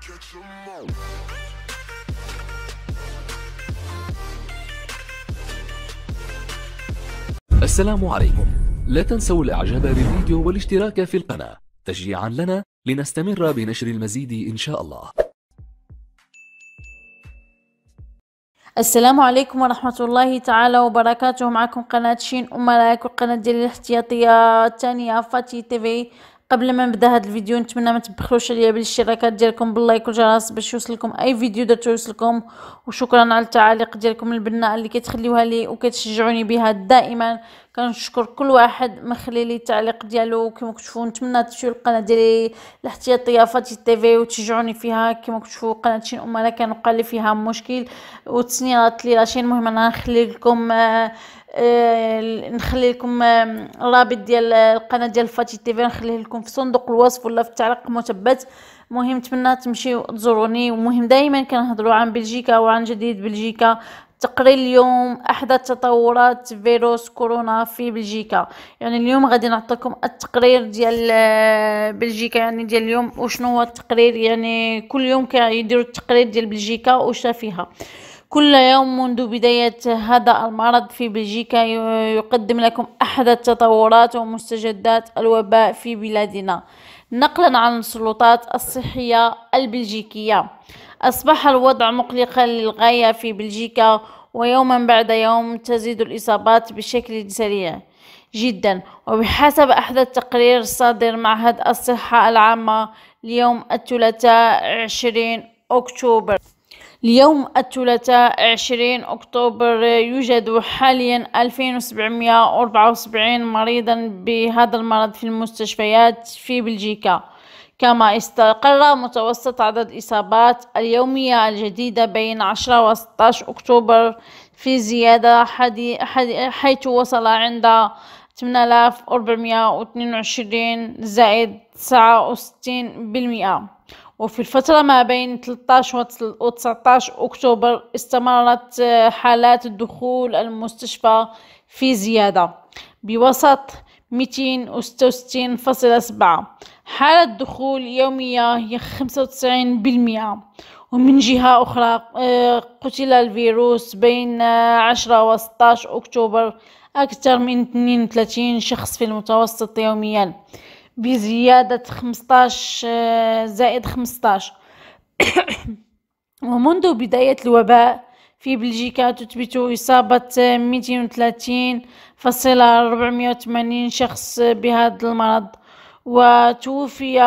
السلام عليكم. لا تنسوا الاعجاب بالفيديو والاشتراك في القناة تشجيعا لنا لنستمر بنشر المزيد ان شاء الله. السلام عليكم ورحمة الله تعالى وبركاته. معكم قناة شين ملاك وقناة ديال الاحتياطية الثانية فاتي تيفي. قبل ما نبدا هذا الفيديو نتمنى ما تبخلوش عليا بالاشتراكات ديالكم باللايك والجرس باش يوصلكم اي فيديو درت يوصلكم، وشكرا على التعاليق ديالكم البناء اللي كتخليوها لي وكتشجعوني بها دائما. كنشكر كل واحد مخلي لي التعليق ديالو. كما كتشوفوا نتمنى تمشيو للقناه ديالي الاحتياطيه فاتي تيفي وتشجعوني فيها. كما كتشوفوا قناه شين امنا كان وقع لي فيها مشكل وتسنيرات لي راشين. المهم انا نخلي لكم الرابط ديال القناه ديال فاتي تيفي نخليه لكم في صندوق الوصف ولا في التعليق المثبت. المهم نتمنى تمشيو تزوروني. ومهم دائما كنهضروا عن بلجيكا وعن جديد بلجيكا. تقرير اليوم احدث تطورات فيروس كورونا في بلجيكا. يعني اليوم غادي نعطيكم التقرير ديال بلجيكا، يعني ديال اليوم وشنو هو التقرير. يعني كل يوم كيديروا التقرير ديال بلجيكا وش فيها. كل يوم منذ بداية هذا المرض في بلجيكا يقدم لكم أحدث تطورات ومستجدات الوباء في بلادنا. نقلا عن السلطات الصحية البلجيكية، أصبح الوضع مقلقا للغاية في بلجيكا، ويوما بعد يوم تزيد الإصابات بشكل سريع جدا. وبحسب أحدث تقرير صادر معهد الصحة العامة اليوم الثلاثاء 20 أكتوبر يوجد حاليا 2774 مريضا بهذا المرض في المستشفيات في بلجيكا. كما استقر متوسط عدد الإصابات اليومية الجديدة بين 10 و 16 أكتوبر في زيادة حيث وصل عند 8422 زائد 69%. وفي الفترة ما بين 13 و 19 أكتوبر استمرت حالات الدخول المستشفى في زيادة بوسط 266.7 حالة دخول يومية هي 95%. ومن جهة أخرى قتل الفيروس بين 10 و 16 أكتوبر أكثر من 32 شخص في المتوسط يوميا بزيادة 15 زائد 15. ومنذ بداية الوباء في بلجيكا تثبت إصابة 230.480 شخص بهذا المرض، وتوفي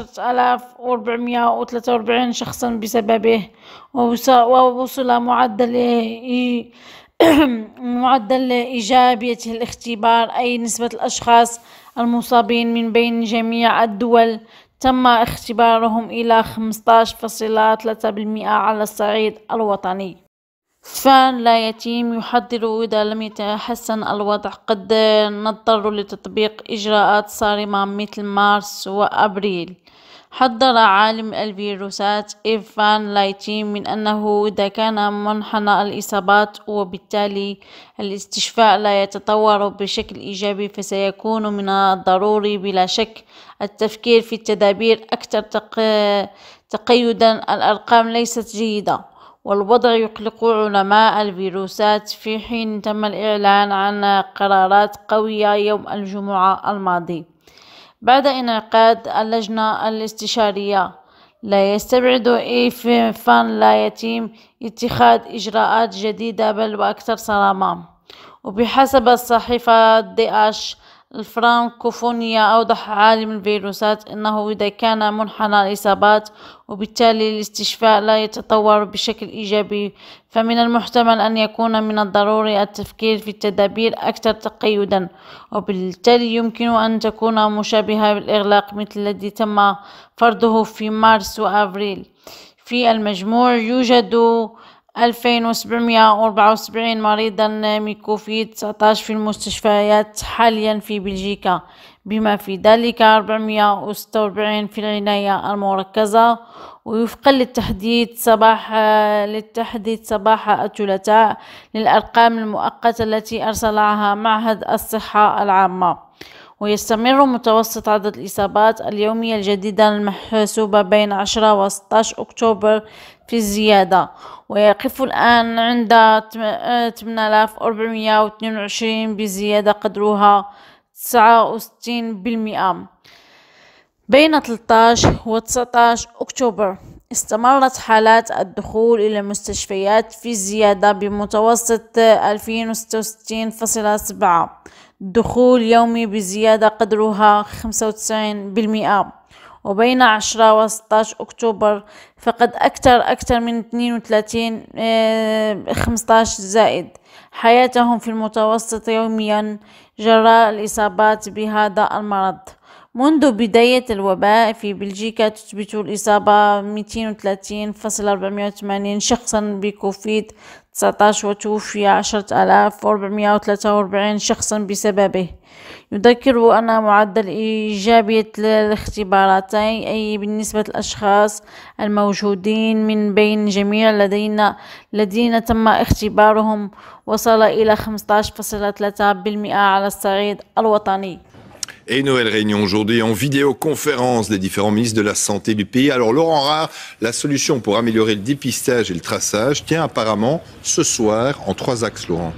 10,443 شخصا بسببه. ووصل معدل إيجابية الاختبار، أي نسبة الأشخاص المصابين من بين جميع الدول تم اختبارهم إلى 15.3% على الصعيد الوطني. فان لا يتم يحذر إذا لم يتحسن الوضع قد نضطر لتطبيق إجراءات صارمة مثل مارس وأبريل. حذر عالم الفيروسات فان لايتين من أنه إذا كان منحنى الإصابات وبالتالي الاستشفاء لا يتطور بشكل إيجابي فسيكون من الضروري بلا شك التفكير في التدابير أكثر تقيدا. الأرقام ليست جيدة والوضع يقلق علماء الفيروسات في حين تم الإعلان عن قرارات قوية يوم الجمعة الماضي بعد انعقاد اللجنة الاستشارية. لا يستبعد فان لا يتم اتخاذ إجراءات جديدة بل وأكثر صرامة. وبحسب الصحيفة داعش الفرنكوفونية أوضح عالم الفيروسات أنه إذا كان منحنى الإصابات وبالتالي الاستشفاء لا يتطور بشكل إيجابي فمن المحتمل أن يكون من الضروري التفكير في التدابير أكثر تقيدا، وبالتالي يمكن أن تكون مشابهة بالإغلاق مثل الذي تم فرضه في مارس وأبريل. في المجموع يوجد 2774 مريضا من كوفيد-19 في المستشفيات حاليا في بلجيكا، بما في ذلك 446 في العناية المركزة. ووفقا للتحديث صباح الثلاثاء للأرقام المؤقتة التي أرسلها معهد الصحة العامة، ويستمر متوسط عدد الإصابات اليومية الجديدة المحسوبة بين 10 و 16 أكتوبر في الزيادة، ويقف الآن عند 8422 بزيادة قدرها 69%. بين 13 و 19 أكتوبر استمرت حالات الدخول إلى المستشفيات في زيادة بمتوسط 2066.7 دخول يومي بزيادة قدرها 95%. وبين 10 و 16 أكتوبر فقد أكثر من 32 15 زائد حياتهم في المتوسط يوميا جراء الإصابات بهذا المرض. منذ بداية الوباء في بلجيكا تثبت الإصابة 230.480 شخصا بكوفيد 19 وتوفي 10,443 شخصا بسببه. يذكر أن معدل إيجابية الاختباراتين أي بالنسبة للأشخاص الموجودين من بين جميع الذين تم اختبارهم وصل إلى 15.3% على الصعيد الوطني. Et une nouvelle réunion aujourd'hui en vidéoconférence des différents ministres de la Santé du pays. Alors Laurent Rare, la solution pour améliorer le dépistage et le traçage tient apparemment ce soir en 3 axes, Laurent.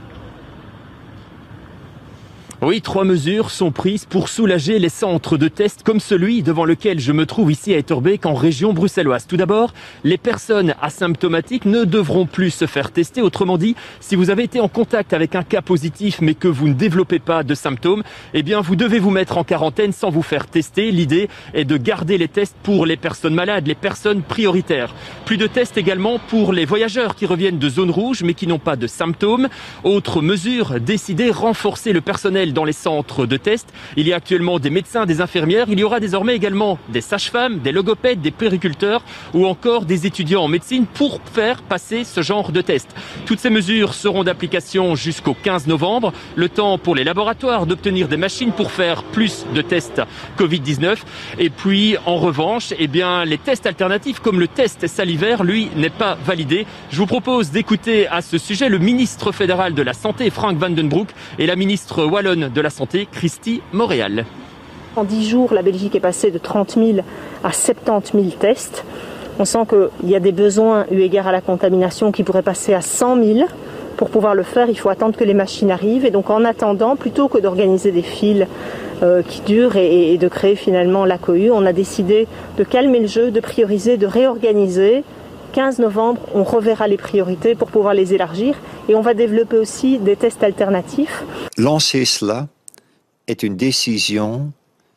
Oui, 3 mesures sont prises pour soulager les centres de tests comme celui devant lequel je me trouve ici à Etterbeek en région bruxelloise. Tout d'abord, les personnes asymptomatiques ne devront plus se faire tester. Autrement dit, si vous avez été en contact avec un cas positif mais que vous ne développez pas de symptômes, eh bien vous devez vous mettre en quarantaine sans vous faire tester. L'idée est de garder les tests pour les personnes malades, les personnes prioritaires. Plus de tests également pour les voyageurs qui reviennent de zones rouges mais qui n'ont pas de symptômes. Autre mesure décidée, renforcer le personnel dans les centres de test. Il y a actuellement des médecins, des infirmières. Il y aura désormais également des sages-femmes, des logopèdes, des puériculteurs ou encore des étudiants en médecine pour faire passer ce genre de test. Toutes ces mesures seront d'application jusqu'au 15 novembre. Le temps pour les laboratoires d'obtenir des machines pour faire plus de tests Covid-19. Et puis, en revanche, eh bien, les tests alternatifs comme le test salivaire, lui, n'est pas validé. Je vous propose d'écouter à ce sujet le ministre fédéral de la Santé, Frank van den Broek, et la ministre wallonne de la Santé, Christy Montréal. En 10 jours, la Belgique est passée de 30 000 à 70 000 tests. On sent qu'il y a des besoins eu égard à la contamination qui pourraient passer à 100 000. Pour pouvoir le faire, il faut attendre que les machines arrivent. Et donc en attendant, plutôt que d'organiser des files qui durent et de créer finalement la cohue, on a décidé de calmer le jeu, de prioriser, de réorganiser. 15 novembre, on reverra les priorités pour pouvoir les élargir et on va développer aussi des tests alternatifs. Lancer cela est une décision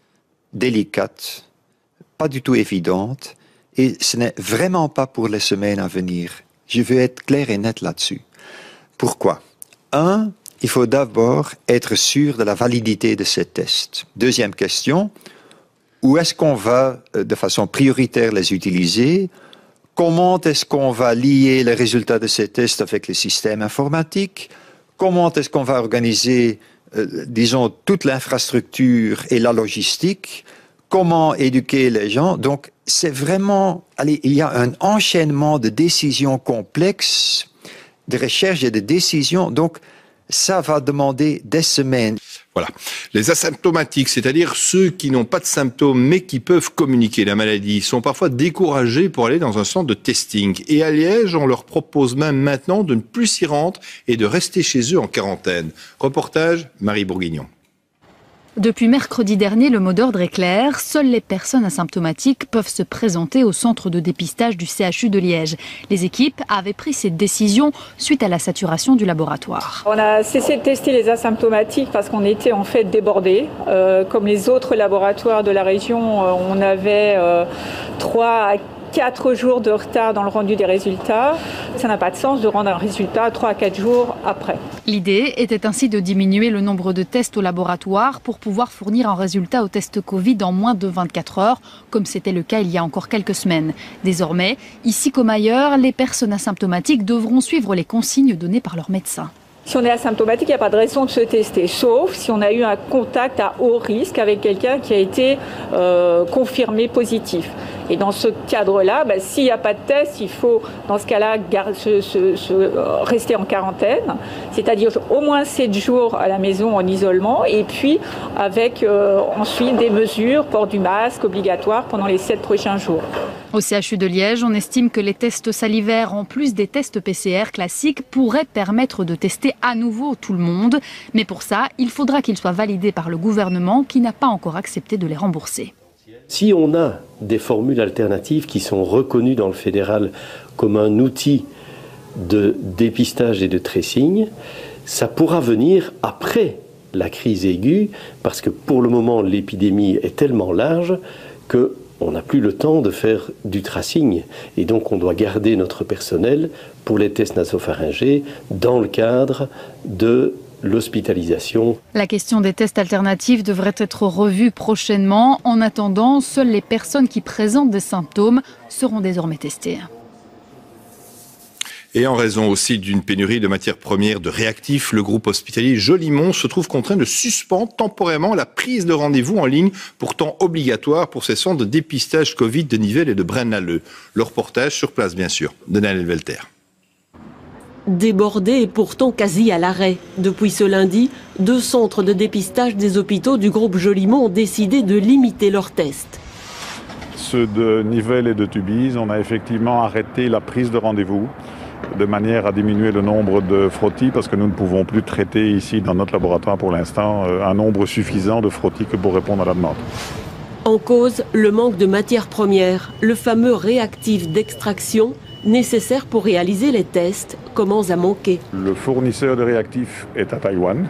délicate, pas du tout évidente et ce n'est vraiment pas pour les semaines à venir. Je veux être clair et net là-dessus. Pourquoi? Il faut d'abord être sûr de la validité de ces tests. Deuxième question, où est-ce qu'on va de façon prioritaire les utiliser? Comment est-ce qu'on va lier les résultats de ces tests avec les systèmes informatiques? Comment est-ce qu'on va organiser, disons, toute l'infrastructure et la logistique? Comment éduquer les gens? Donc, c'est vraiment, il y a un enchaînement de décisions complexes, de recherche et de décisions. Donc, ça va demander des semaines. Voilà. Les asymptomatiques, c'est-à-dire ceux qui n'ont pas de symptômes mais qui peuvent communiquer la maladie, sont parfois découragés pour aller dans un centre de testing. Et à Liège, on leur propose même maintenant de ne plus s'y rendre et de rester chez eux en quarantaine. Reportage, Marie Bourguignon. Depuis mercredi dernier, le mot d'ordre est clair. Seules les personnes asymptomatiques peuvent se présenter au centre de dépistage du CHU de Liège. Les équipes avaient pris cette décision suite à la saturation du laboratoire. On a cessé de tester les asymptomatiques parce qu'on était en fait débordés. Comme les autres laboratoires de la région, on avait 3 à 4 jours de retard dans le rendu des résultats. Ça n'a pas de sens de rendre un résultat 3 à 4 jours après. L'idée était ainsi de diminuer le nombre de tests au laboratoire pour pouvoir fournir un résultat au test Covid en moins de 24 heures, comme c'était le cas il y a encore quelques semaines. Désormais, ici comme ailleurs, les personnes asymptomatiques devront suivre les consignes données par leur médecin. Si on est asymptomatique, il n'y a pas de raison de se tester, sauf si on a eu un contact à haut risque avec quelqu'un qui a été confirmé positif. Et dans ce cadre-là, s'il n'y a pas de test, il faut dans ce cas-là rester en quarantaine, c'est-à-dire au moins 7 jours à la maison en isolement, et puis avec ensuite des mesures, port du masque obligatoire pendant les 7 prochains jours. Au CHU de Liège, on estime que les tests salivaires, en plus des tests PCR classiques, pourraient permettre de tester à nouveau tout le monde. Mais pour ça, il faudra qu'ils soient validés par le gouvernement qui n'a pas encore accepté de les rembourser. Si on a des formules alternatives qui sont reconnues dans le fédéral comme un outil de dépistage et de tracing, ça pourra venir après la crise aiguë, parce que pour le moment, l'épidémie est tellement large qu'on n'a plus le temps de faire du tracing. Et donc, on doit garder notre personnel pour les tests nasopharyngés dans le cadre de l'hospitalisation. La question des tests alternatifs devrait être revue prochainement. En attendant, seules les personnes qui présentent des symptômes seront désormais testées. Et en raison aussi d'une pénurie de matières premières de réactifs, le groupe hospitalier Jolimont se trouve contraint de suspendre temporairement la prise de rendez-vous en ligne, pourtant obligatoire pour ses centres de dépistage Covid de Nivelles et de Braine-l'Alleud. Le reportage sur place, bien sûr, de Daniel Velter. Débordé et pourtant quasi à l'arrêt. Depuis ce lundi, 2 centres de dépistage des hôpitaux du groupe Jolimont ont décidé de limiter leurs tests. Ceux de Nivelles et de Tubize, on a effectivement arrêté la prise de rendez-vous de manière à diminuer le nombre de frottis, parce que nous ne pouvons plus traiter ici dans notre laboratoire pour l'instant un nombre suffisant de frottis que pour répondre à la demande. En cause, le manque de matières premières, le fameux réactif d'extraction nécessaire pour réaliser les tests commence à manquer. Le fournisseur de réactifs est à Taïwan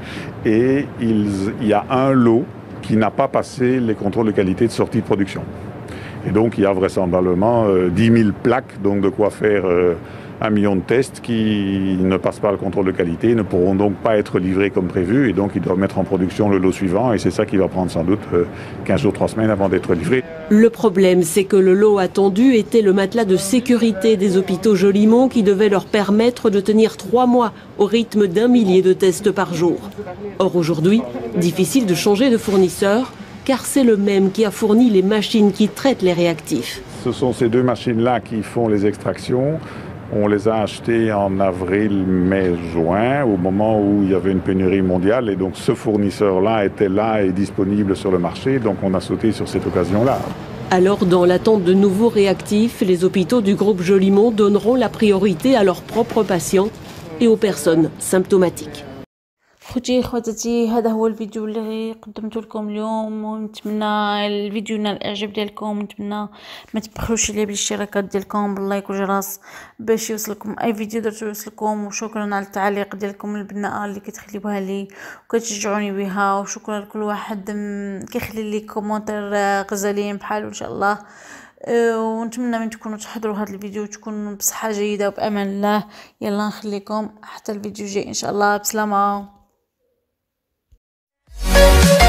et il y a un lot qui n'a pas passé les contrôles de qualité de sortie de production. Et donc il y a vraisemblablement 10 000 plaques, donc de quoi faire 1 million de tests qui ne passent pas le contrôle de qualité, ne pourront donc pas être livrés comme prévu, et donc ils doivent mettre en production le lot suivant, et c'est ça qui va prendre sans doute 15 jours, 3 semaines avant d'être livré. Le problème, c'est que le lot attendu était le matelas de sécurité des hôpitaux Jolimont qui devait leur permettre de tenir 3 mois au rythme d'1 millier de tests par jour. Or aujourd'hui, difficile de changer de fournisseur, car c'est le même qui a fourni les machines qui traitent les réactifs. Ce sont ces 2 machines-là qui font les extractions. On les a achetées en avril, mai, juin, au moment où il y avait une pénurie mondiale. Et donc ce fournisseur-là était là et disponible sur le marché. Donc on a sauté sur cette occasion-là. Alors, dans l'attente de nouveaux réactifs, les hôpitaux du groupe Jolimont donneront la priorité à leurs propres patients et aux personnes symptomatiques. خوتي خواتاتي، هذا هو الفيديو اللي قدمته لكم اليوم، ونتمنى الفيديو ينال الاعجاب ديالكم. نتمنى ما تبخلوش عليه بالاشتراكات ديالكم باللايك والجرس باش يوصلكم اي فيديو درتو يوصلكم. وشكرا على التعليق ديالكم البناءه اللي كتخليوها لي وكتشجعوني بها، وشكرا لكل واحد كيخلي لي كومونتير غزالين بحال ان شاء الله. ونتمنى من تكونوا تحضروا هذا الفيديو وتكونوا بصحه جيده وبامان الله. يلا نخليكم حتى الفيديو الجاي ان شاء الله. بسلامه.